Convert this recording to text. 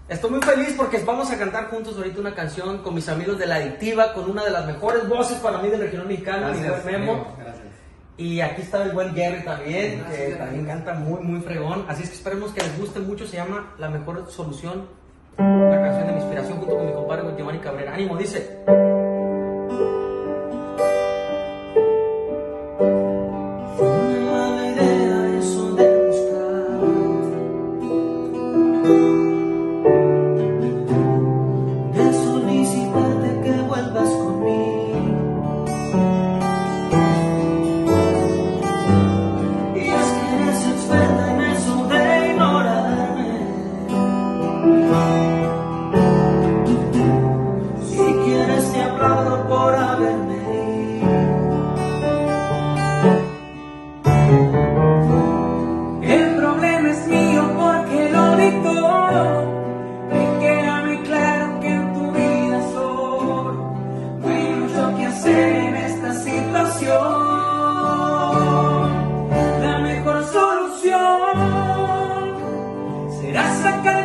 Estoy muy feliz porque vamos a cantar juntos ahorita una canción con mis amigos de La Adictiva, con una de las mejores voces para mí del regional mexicano, mi buen Memo. Gracias. Y aquí está el buen Jerry también, Gracias, que gracias. también canta muy fregón. Así es que esperemos que les guste mucho. Se llama La Mejor Solución, una canción de mi inspiración junto con mi compadre Giovanni Cabrera. Ánimo, dice. Por haberme ido. El problema es mío porque lo di todo. Me queda muy claro que en tu vida solo no hay mucho que hacer en esta situación. La mejor solución será sacar